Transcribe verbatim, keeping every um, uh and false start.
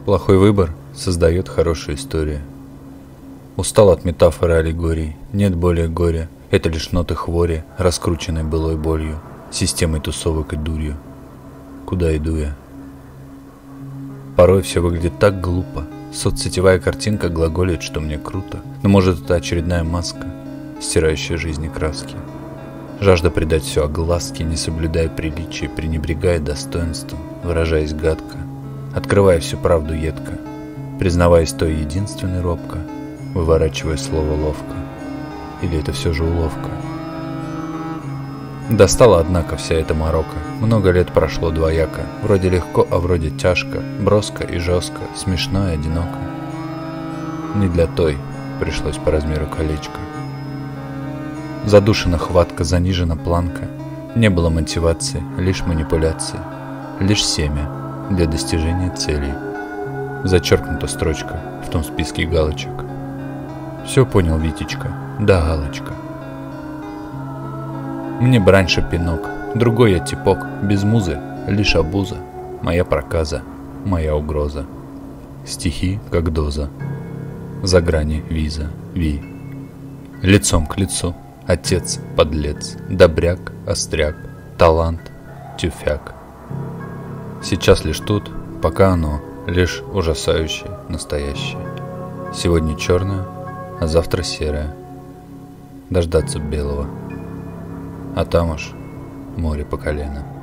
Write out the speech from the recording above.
Плохой выбор создает хорошую историю. Устал от метафоры аллегорий, нет более горя. Это лишь ноты хвори, раскрученной былой болью, системой тусовок и дурью. Куда иду я? Порой все выглядит так глупо. Соцсетевая картинка глаголит, что мне круто. Но может это очередная маска, стирающая жизни краски. Жажда придать все огласке, не соблюдая приличия, пренебрегая достоинством, выражаясь гадко, открывая всю правду едко, признаваясь той единственной робко, выворачивая слово ловко. Или это все же уловка? Достала, однако, вся эта морока. Много лет прошло двояко. Вроде легко, а вроде тяжко. Броско и жестко, смешно и одиноко. Не для той пришлось по размеру колечко. Задушена хватка, занижена планка. Не было мотивации, лишь манипуляции. Лишь семя для достижения целей. Зачеркнута строчка в том списке галочек. Все понял, Витечка, да галочка. Мне бы раньше пинок, другой я типок, без музы, лишь обуза, моя проказа, моя угроза. Стихи, как доза, за грани виза, ви. Лицом к лицу, отец, подлец, добряк, остряк, талант, тюфяк. Сейчас лишь тут, пока оно, лишь ужасающее, настоящее. Сегодня черное, а завтра серое. Дождаться белого. А там уж море по колено.